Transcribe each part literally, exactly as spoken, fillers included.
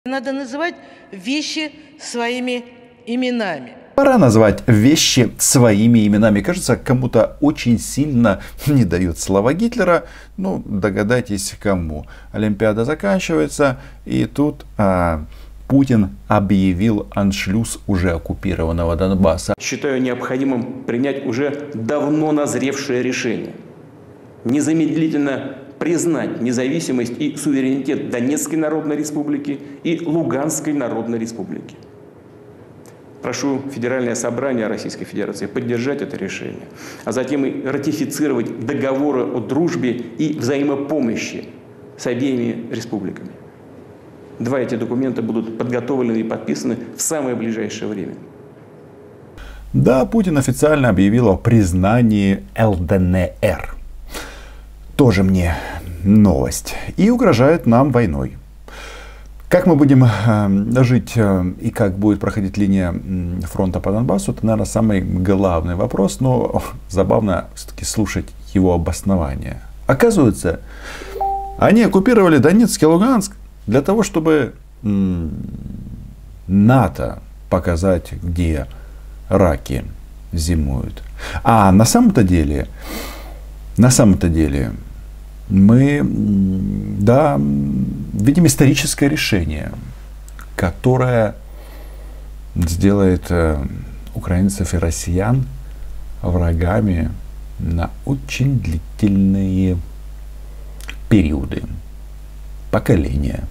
Надо называть вещи своими именами. Пора назвать вещи своими именами. Кажется, кому-то очень сильно не дают слова Гитлера. Ну, догадайтесь, кому. Олимпиада заканчивается, и тут а, Путин объявил аншлюз уже оккупированного Донбасса. Считаю необходимым принять уже давно назревшее решение. Незамедлительно признать независимость и суверенитет Донецкой Народной Республики и Луганской Народной Республики. Прошу Федеральное собрание Российской Федерации поддержать это решение, а затем и ратифицировать договоры о дружбе и взаимопомощи с обеими республиками. Два эти документа будут подготовлены и подписаны в самое ближайшее время. Да, Путин официально объявил о признании эл дэ эн эр. Тоже мне новость. И угрожает нам войной. Как мы будем э, жить э, и как будет проходить линия фронта по Донбассу, это, наверное, самый главный вопрос. Но забавно все-таки слушать его обоснование. Оказывается, они оккупировали Донецк и Луганск для того, чтобы э, НАТО показать, где раки зимуют. А на самом-то деле, на самом-то деле, мы, да, видим историческое решение, которое сделает украинцев и россиян врагами на очень длительные периоды, поколения.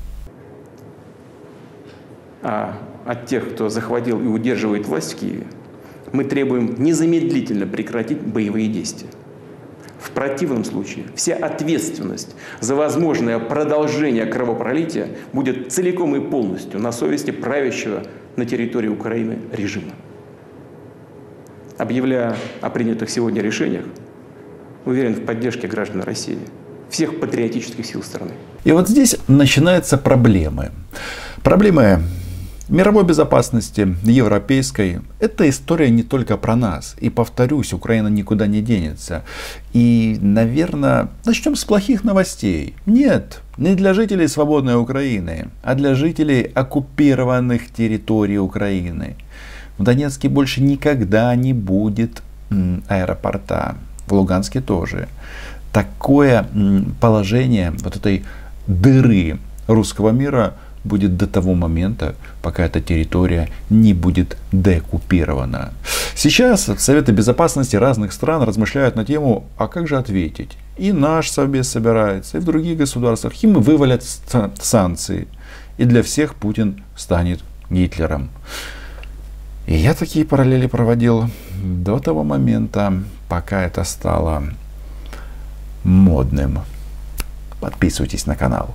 А от тех, кто захватил и удерживает власть в Киеве, мы требуем незамедлительно прекратить боевые действия. В противном случае вся ответственность за возможное продолжение кровопролития будет целиком и полностью на совести правящего на территории Украины режима. Объявляя о принятых сегодня решениях, уверен в поддержке граждан России, всех патриотических сил страны. И вот здесь начинаются проблемы. Проблемы мировой безопасности, европейской. Эта история не только про нас. И повторюсь, Украина никуда не денется. И, наверное, начнем с плохих новостей. Нет, не для жителей свободной Украины, а для жителей оккупированных территорий Украины. В Донецке больше никогда не будет аэропорта. В Луганске тоже. Такое положение вот этой дыры русского мира будет до того момента, пока эта территория не будет деоккупирована. Сейчас Советы Безопасности разных стран размышляют на тему, а как же ответить. И наш Совбез собирается, и в других государствах. Им вывалят санкции. И для всех Путин станет Гитлером. И я такие параллели проводил до того момента, пока это стало модным. Подписывайтесь на канал.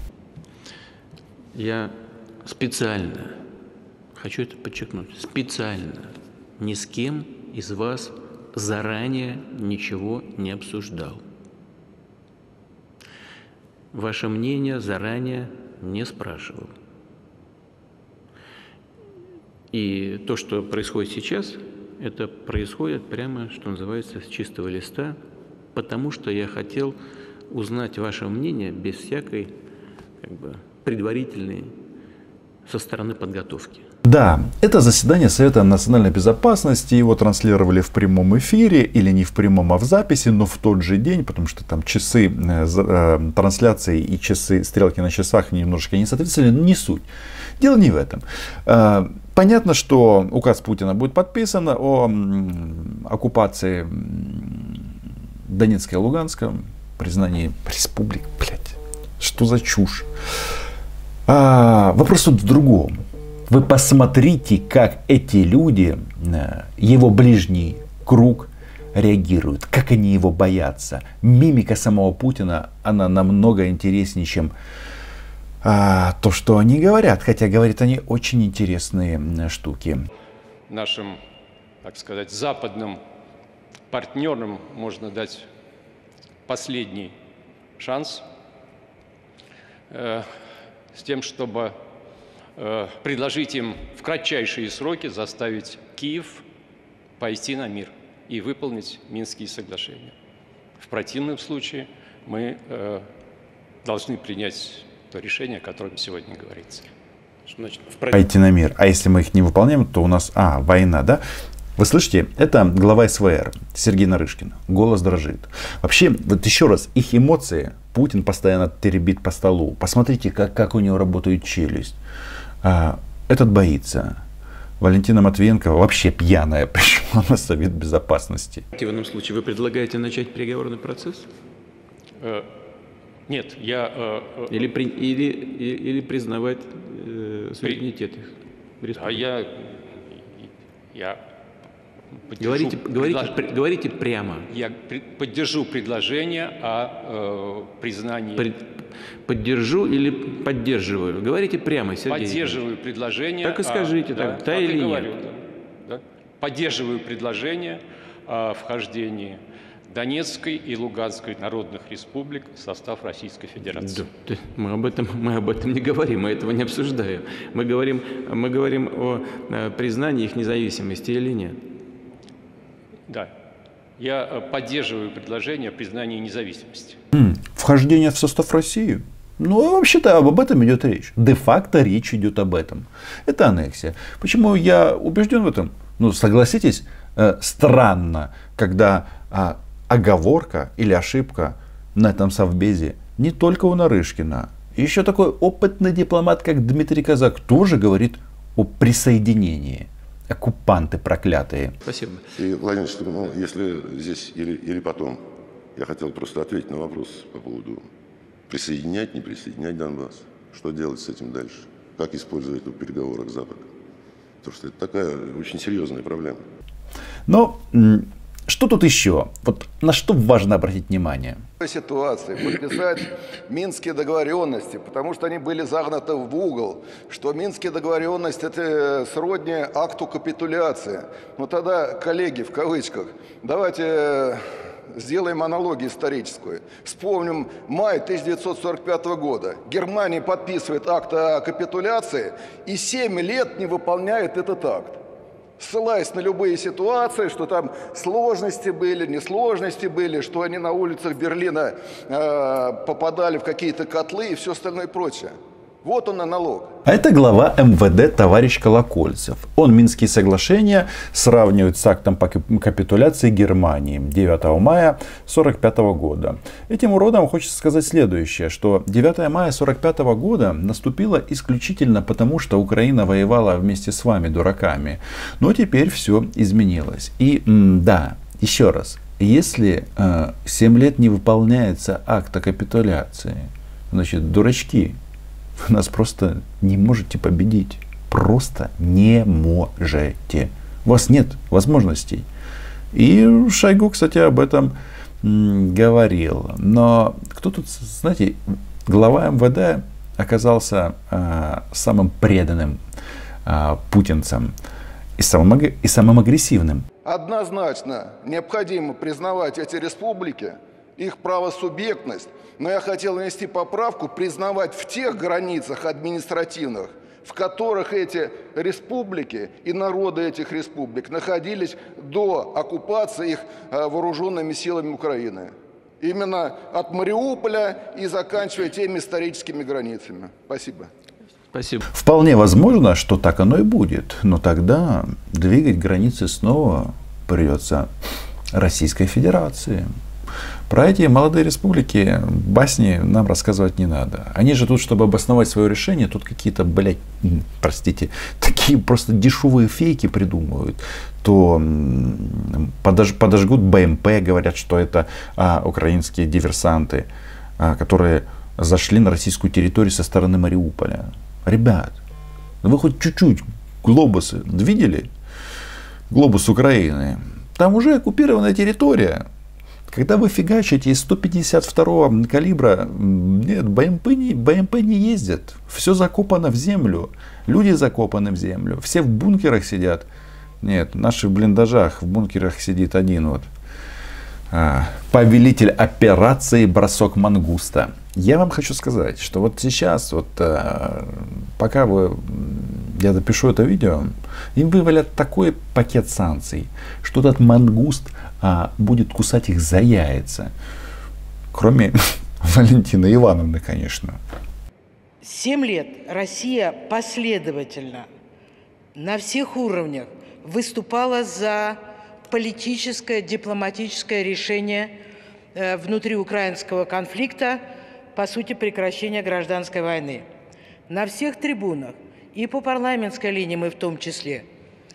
Я специально, хочу это подчеркнуть, специально ни с кем из вас заранее ничего не обсуждал. Ваше мнение заранее не спрашивал. И то, что происходит сейчас, это происходит прямо, что называется, с чистого листа, потому что я хотел узнать ваше мнение без всякой, как бы, предварительные со стороны подготовки. Да, это заседание Совета национальной безопасности. Его транслировали в прямом эфире или не в прямом, а в записи, но в тот же день, потому что там часы э, трансляции и часы, стрелки на часах немножечко не соответствовали, но не суть. Дело не в этом. Э, понятно, что указ Путина будет подписан о м, оккупации Донецка и Луганска, признании республик. Блядь, что за чушь? А, вопрос тут в другом. Вы посмотрите, как эти люди, его ближний круг, реагируют, как они его боятся. Мимика самого Путина, она намного интереснее, чем а, то, что они говорят. Хотя говорят они очень интересные штуки. Нашим, так сказать, западным партнерам можно дать последний шанс с тем, чтобы э, предложить им в кратчайшие сроки заставить Киев пойти на мир и выполнить Минские соглашения. В противном случае мы э, должны принять то решение, о котором сегодня говорится. Что значит? Пойти на мир. А если мы их не выполняем, то у нас, а, война, да? Вы слышите, это глава эс вэ эр Сергей Нарышкин. Голос дрожит. Вообще, вот еще раз, их эмоции Путин постоянно теребит по столу. Посмотрите, как, как у него работает челюсть. А, этот боится. Валентина Матвиенко вообще пьяная пришла на Совет Безопасности. В данном случае вы предлагаете начать переговорный процесс? Э, Нет, я... э, э, Или, при, или, или, или признавать э, суверенитет их? А республики? я... я поддержу Говорите, говорите, предлож- при- говорите прямо. Я при- поддержу предложение о э, признании... Пред- Поддержу или поддерживаю? Говорите прямо, Сергей. Поддерживаю предложение... Так и скажите, о, так, да так и или нет? говорю, да, да. Поддерживаю предложение о вхождении Донецкой и Луганской народных республик в состав Российской Федерации. Да, да, мы об этом, мы об этом не говорим, мы этого не обсуждаем. Мы говорим, мы говорим о э, признании их независимости или нет. Да. Я э, поддерживаю предложение о признании независимости. М, Вхождение в состав России? Ну, вообще-то об этом идет речь. Де-факто речь идет об этом. Это аннексия. Почему я убежден в этом? Ну, согласитесь, э, странно, когда э, оговорка или ошибка на этом совбезе не только у Нарышкина. Еще такой опытный дипломат, как Дмитрий Казак, тоже говорит о присоединении. Оккупанты проклятые. Спасибо. И, Владимир Ильич, ну, если здесь или, или потом, я хотел просто ответить на вопрос по поводу присоединять, не присоединять Донбасс. Что делать с этим дальше? Как использовать это в переговорах с Западом? Потому что это такая очень серьезная проблема. Но м, что тут еще? Вот на что важно обратить внимание? Ситуации подписать Минские договоренности, потому что они были загнаты в угол, что Минские договоренности это сродни акту капитуляции. Ну тогда, коллеги, в кавычках, давайте сделаем аналогию историческую. Вспомним май тысяча девятьсот сорок пятого года. Германия подписывает акт о капитуляции и семь лет не выполняет этот акт. Ссылаясь на любые ситуации, что там сложности были, несложности были, что они на улицах Берлина э, попадали в какие-то котлы и все остальное прочее. Вот он аналог. А это глава эм вэ дэ товарищ Колокольцев. Он Минские соглашения сравнивает с актом по капитуляции Германии девятого мая сорок пятого года. Этим уродам хочется сказать следующее, что девятого мая сорок пятого года наступило исключительно потому, что Украина воевала вместе с вами, дураками. Но теперь все изменилось. И м, да, еще раз, если э, семь лет не выполняется акт о капитуляции, значит, дурачки, вы нас просто не можете победить. Просто не можете. У вас нет возможностей. И Шойгу, кстати, об этом м, говорил. Но кто тут, знаете, глава эм вэ дэ оказался э, самым преданным э, путинцем и самым, и самым агрессивным. Однозначно необходимо признавать эти республики, их правосубъектность, но я хотел внести поправку, признавать в тех границах административных, в которых эти республики и народы этих республик находились до оккупации их вооруженными силами Украины. Именно от Мариуполя и заканчивая теми историческими границами. Спасибо. Спасибо. Вполне возможно, что так оно и будет. Но тогда двигать границы снова придется Российской Федерации. Про эти молодые республики басни нам рассказывать не надо. Они же тут, чтобы обосновать свое решение, тут какие-то, блядь, простите, такие просто дешевые фейки придумывают. То подож, подожгут бэ эм пэ, говорят, что это а, украинские диверсанты, а, которые зашли на российскую территорию со стороны Мариуполя. Ребят, вы хоть чуть-чуть глобусы видели? Глобус Украины. Там уже оккупированная территория. Когда вы фигачите из сто пятьдесят второго калибра, нет, бэ эм пэ не, бэ эм пэ не ездят. Все закопано в землю. Люди закопаны в землю. Все в бункерах сидят. Нет, наши в блиндажах, в бункерах сидит один вот. А, повелитель операции «Бросок мангуста». Я вам хочу сказать, что вот сейчас, вот, а, пока вы, я допишу это видео, им вывалят такой пакет санкций, что этот мангуст а, будет кусать их за яйца. Кроме Валентины Ивановны, конечно. Семь лет Россия последовательно на всех уровнях выступала за политическое, дипломатическое решение внутриукраинского конфликта, по сути, прекращения гражданской войны. На всех трибунах, и по парламентской линии мы в том числе,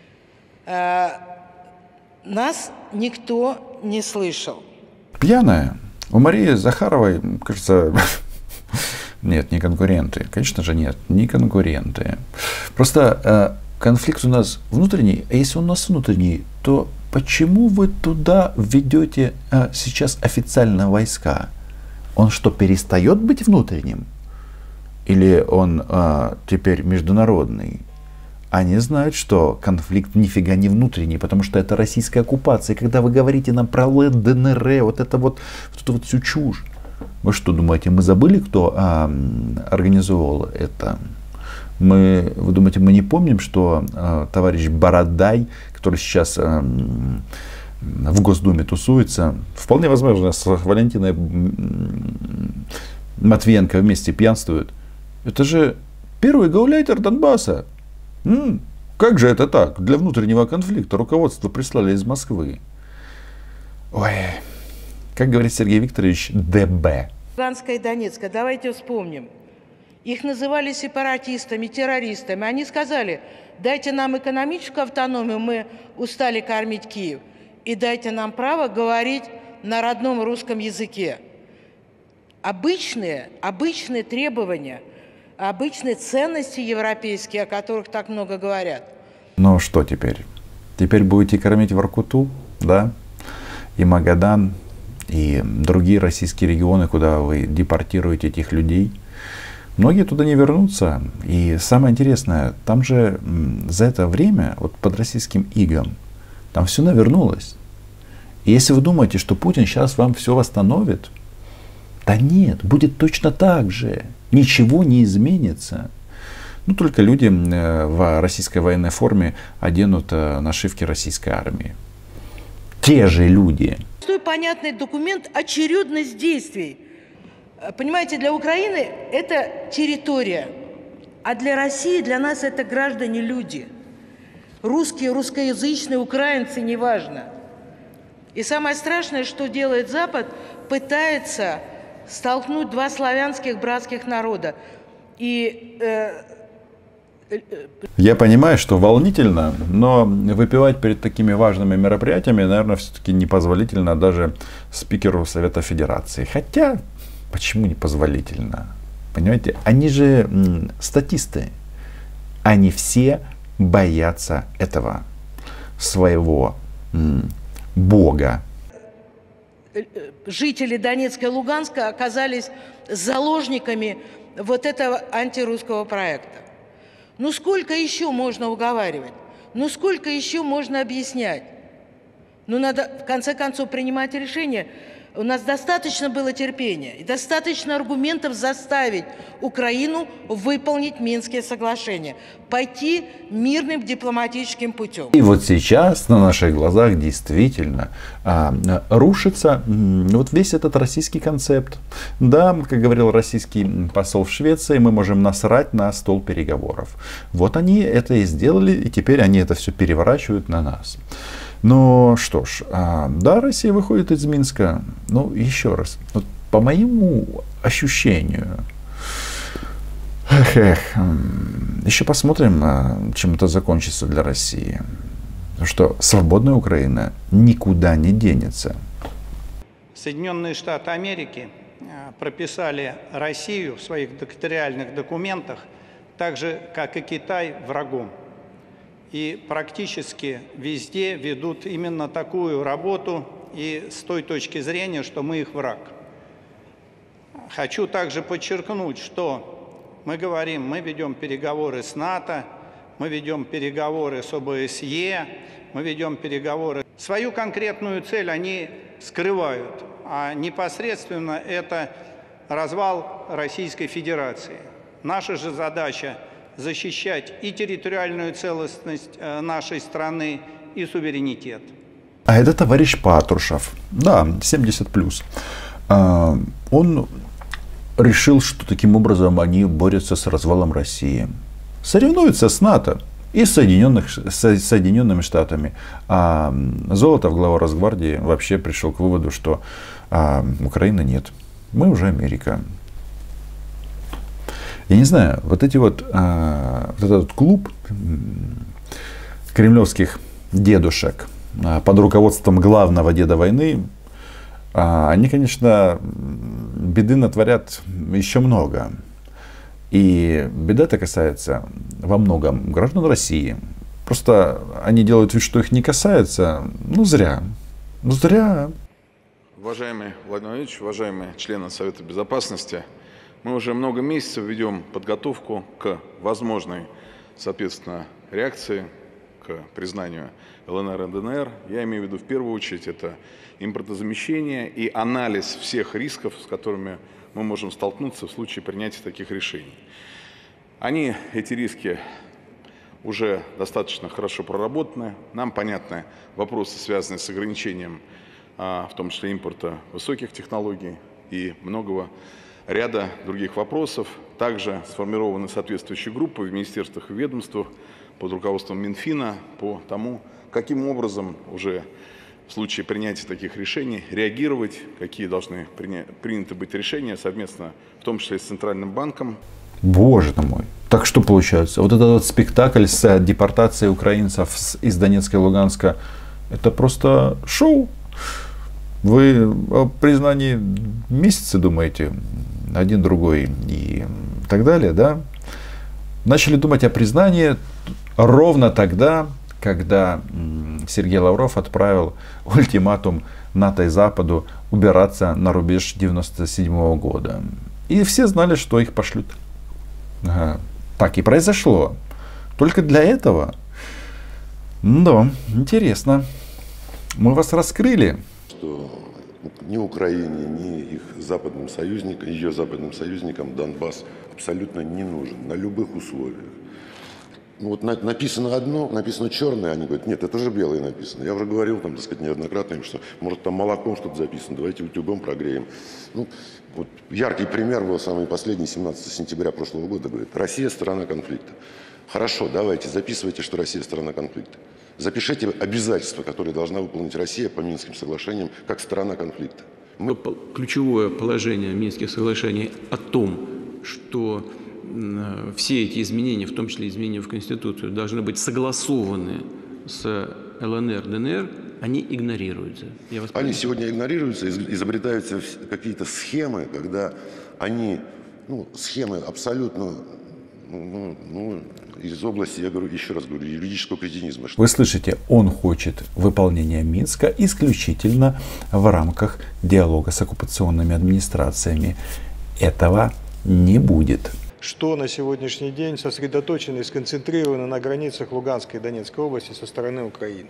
нас никто не слышал. Пьяная. У Марии Захаровой, кажется, нет, не конкуренты. Конечно же нет, не конкуренты. Просто э, конфликт у нас внутренний, а если он у нас внутренний, то почему вы туда введете э, сейчас официально войска? Он что, перестает быть внутренним? Или он э, теперь международный? Они знают, что конфликт нифига не внутренний, потому что это российская оккупация. И когда вы говорите нам про ЛДНР, вот это вот, вот эту вот всю чушь. Вы что думаете, мы забыли, кто а, организовал это? Мы, вы думаете, мы не помним, что а, товарищ Бородай, который сейчас а, в Госдуме тусуется, вполне возможно, с Валентиной Матвиенко вместе пьянствуют. Это же первый гауляйтер Донбасса. М-м, как же это так? Для внутреннего конфликта руководство прислали из Москвы. Ой, как говорит Сергей Викторович, ДБ. Луганская и Донецкая, давайте вспомним. Их называли сепаратистами, террористами. Они сказали, дайте нам экономическую автономию, мы устали кормить Киев. И дайте нам право говорить на родном русском языке. Обычные, обычные требования, обычные ценности европейские, о которых так много говорят. Ну что теперь? Теперь будете кормить Воркуту, да? И Магадан, и другие российские регионы, куда вы депортируете этих людей. Многие туда не вернутся. И самое интересное, там же за это время, вот под российским игом, там все навернулось. И если вы думаете, что Путин сейчас вам все восстановит, да нет, будет точно так же. Ничего не изменится. Ну, только люди в российской военной форме оденут нашивки российской армии. Те же люди. Простой понятный документ очередность действий. Понимаете, для Украины это территория, а для России, для нас это граждане люди. Русские, русскоязычные, украинцы, неважно. И самое страшное, что делает Запад, пытается столкнуть два славянских братских народа. И э, я понимаю, что волнительно, но выпивать перед такими важными мероприятиями, наверное, все-таки непозволительно даже спикеру Совета Федерации. Хотя, почему непозволительно? Понимаете, они же м, статисты. Они все боятся этого своего м, бога. Жители Донецка и Луганска оказались заложниками вот этого антирусского проекта. Ну сколько еще можно уговаривать? Ну сколько еще можно объяснять? Ну надо в конце концов принимать решение. У нас достаточно было терпения и достаточно аргументов заставить Украину выполнить Минские соглашения, пойти мирным дипломатическим путем. И вот сейчас на наших глазах действительно а, рушится вот весь этот российский концепт. Да, как говорил российский посол в Швеции, мы можем насрать на стол переговоров. Вот они это и сделали, и теперь они это все переворачивают на нас. Ну что ж, да, Россия выходит из Минска. Ну, еще раз, вот по моему ощущению, эх, эх, еще посмотрим, чем это закончится для России. Потому что свободная Украина никуда не денется. Соединенные Штаты Америки прописали Россию в своих доктринальных документах, так же, как и Китай, врагом. И практически везде ведут именно такую работу и с той точки зрения, что мы их враг. Хочу также подчеркнуть, что мы говорим, мы ведем переговоры с НАТО, мы ведем переговоры с ОБСЕ, мы ведем переговоры. Свою конкретную цель они скрывают, а непосредственно это развал Российской Федерации. Наша же задача защищать и территориальную целостность нашей страны, и суверенитет. А это товарищ Патрушев, да, семьдесят плюс. Он решил, что таким образом они борются с развалом России. Соревнуются с НАТО и с, Соединенных, с Соединенными Штатами. А Золотов, глава Росгвардии, вообще пришел к выводу, что а, Украины нет. Мы уже Америка. Я не знаю, вот эти вот, а, вот этот клуб кремлевских дедушек а, под руководством главного деда войны, а, они, конечно, беды натворят еще много. И беда-то касается во многом граждан России. Просто они делают вид, что их не касается. Ну, зря. Ну, зря. Уважаемый Владимир Владимирович, уважаемые члены Совета Безопасности, мы уже много месяцев ведем подготовку к возможной, соответственно, реакции, к признанию ЛНР и ДНР. Я имею в виду в первую очередь это импортозамещение и анализ всех рисков, с которыми мы можем столкнуться в случае принятия таких решений. Они, эти риски, уже достаточно хорошо проработаны. Нам понятны вопросы, связанные с ограничением, в том числе импорта высоких технологий и многого ряда других вопросов. Также сформированы соответствующие группы в министерствах и ведомствах под руководством Минфина по тому, каким образом уже в случае принятия таких решений реагировать, какие должны приняты быть решения совместно, в том числе с Центральным банком. Боже ты мой. Так что получается? Вот этот вот спектакль с депортацией украинцев из Донецка и Луганска, это просто шоу? Вы о признании месяца думаете, один другой и так далее, да? Начали думать о признании ровно тогда, когда Сергей Лавров отправил ультиматум НАТО и Западу убираться на рубеж девяносто седьмого года. И все знали, что их пошлют. Ага. Так и произошло. Только для этого. Да, интересно. Мы вас раскрыли. Что ни Украине, ни их западным союзникам, ее западным союзникам Донбасс абсолютно не нужен на любых условиях. Ну, вот на, написано одно, написано черное, они говорят, нет, это же белое написано. Я уже говорил, там, так сказать, неоднократно им, что может там молоком что-то записано, давайте утюгом прогреем. Ну, вот яркий пример был самый последний, семнадцатого сентября прошлого года, говорит, Россия сторона конфликта. Хорошо, давайте, записывайте, что Россия сторона конфликта. Запишите обязательства, которые должна выполнить Россия по Минским соглашениям, как сторона конфликта. Мы... Ключевое положение Минских соглашений о том, что все эти изменения, в том числе изменения в Конституцию, должны быть согласованы с ЛНР, ДНР, они игнорируются. Я вас они сегодня игнорируются, изобретаются какие-то схемы, когда они, ну, схемы абсолютно, ну, ну, из области, я говорю, еще раз говорю, юридического кретинизма. Вы слышите, он хочет выполнения Минска исключительно в рамках диалога с оккупационными администрациями. Этого не будет. Что на сегодняшний день сосредоточено и сконцентрировано на границах Луганской и Донецкой области со стороны Украины.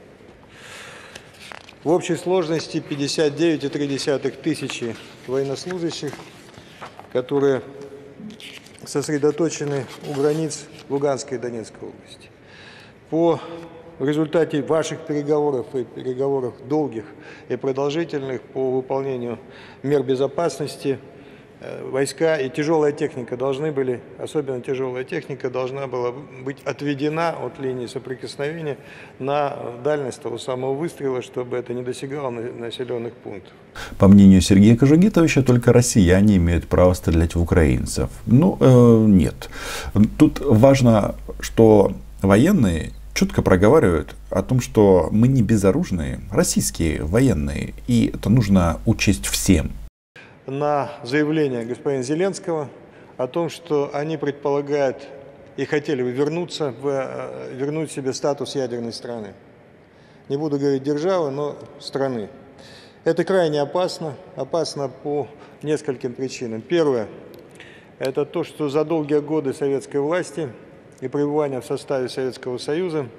В общей сложности пятьдесят девять и три десятых тысячи военнослужащих, которые сосредоточены у границ Луганской и Донецкой области. По в результате ваших переговоров и переговоров долгих и продолжительных по выполнению мер безопасности войска и тяжелая техника должны были, особенно тяжелая техника, должна была быть отведена от линии соприкосновения на дальность того самого выстрела, чтобы это не достигало населенных пунктов. По мнению Сергея Кожугетовича, только россияне имеют право стрелять в украинцев. Ну, э, нет. Тут важно, что военные четко проговаривают о том, что мы не безоружные, российские военные, и это нужно учесть всем. На заявление господина Зеленского о том, что они предполагают и хотели бы вернуться, в, вернуть себе статус ядерной страны. Не буду говорить державы, но страны. Это крайне опасно. Опасно по нескольким причинам. Первое – это то, что за долгие годы советской власти и пребывания в составе Советского Союза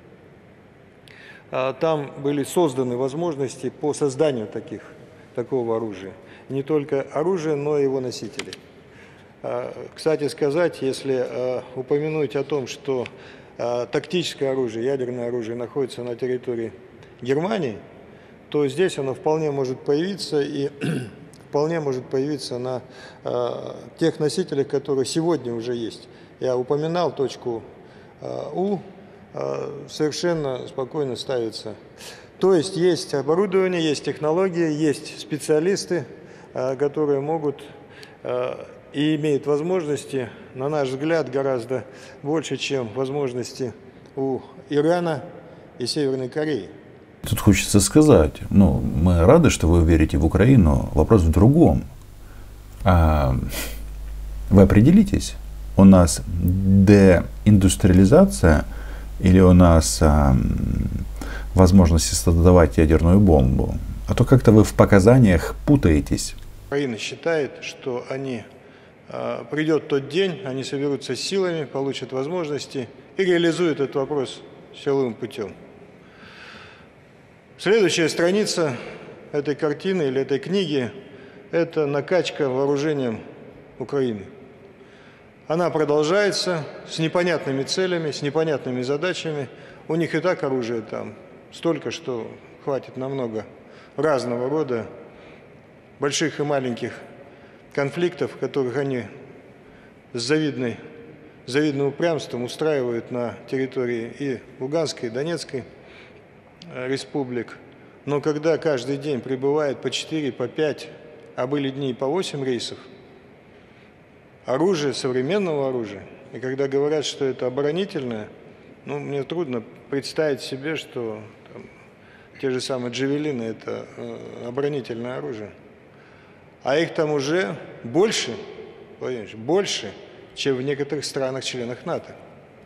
там были созданы возможности по созданию таких, такого оружия. Не только оружие, но и его носители. Кстати сказать, если упомянуть о том, что тактическое оружие, ядерное оружие находится на территории Германии, то здесь оно вполне может появиться и вполне может появиться на э, тех носителях, которые сегодня уже есть. Я упоминал точку э, У, э, совершенно спокойно ставится. То есть есть оборудование, есть технологии, есть специалисты, э, которые могут э, и имеют возможности, на наш взгляд, гораздо больше, чем возможности у Ирана и Северной Кореи. Тут хочется сказать, ну, мы рады, что вы верите в Украину. Вопрос в другом. А, вы определитесь, у нас деиндустриализация или у нас а, возможность создавать ядерную бомбу? А то как-то вы в показаниях путаетесь. Украина считает, что они, а, придет тот день, они соберутся с силами, получат возможности и реализуют этот вопрос силовым путем. Следующая страница этой картины или этой книги – это накачка вооружением Украины. Она продолжается с непонятными целями, с непонятными задачами. У них и так оружия там столько, что хватит на много разного рода больших и маленьких конфликтов, которых они с завидной, завидным упрямством устраивают на территории и Луганской, и Донецкой республик. Но когда каждый день прибывает по четыре, по пять, а были дни по восемь рейсов, оружие, современного оружия, и когда говорят, что это оборонительное, ну, мне трудно представить себе, что там, те же самые джавелины – это э, оборонительное оружие. А их там уже больше, Владимир, больше, чем в некоторых странах-членах НАТО.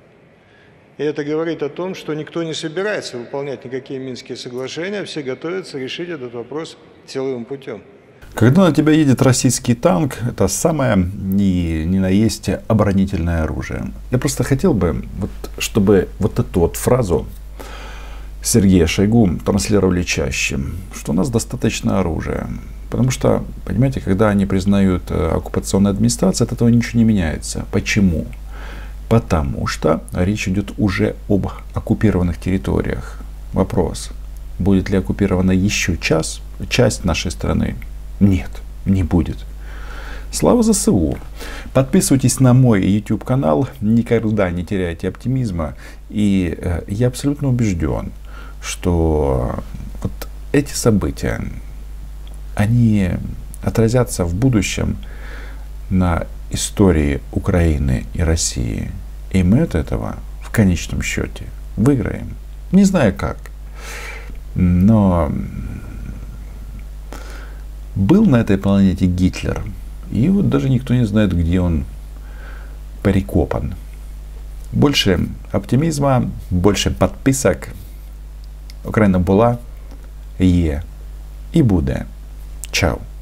И это говорит о том, что никто не собирается выполнять никакие Минские соглашения, все готовятся решить этот вопрос силовым путем. Когда на тебя едет российский танк, это самое ни, ни на есть оборонительное оружие. Я просто хотел бы, вот, чтобы вот эту вот фразу Сергея Шойгу транслировали чаще, что у нас достаточно оружия. Потому что, понимаете, когда они признают оккупационную администрацию, от этого ничего не меняется. Почему? Потому что речь идет уже об оккупированных территориях. Вопрос, будет ли оккупирована еще час, часть нашей страны? Нет, не будет. Слава ЗСУ! Подписывайтесь на мой YouTube канал, никогда не теряйте оптимизма. И э, я абсолютно убежден, что вот эти события, они отразятся в будущем на истории Украины и России. И мы от этого в конечном счете выиграем. Не знаю как, но был на этой планете Гитлер. И вот даже никто не знает, где он перекопан. Больше оптимизма, больше подписок. Україна була, є і буде. Чао.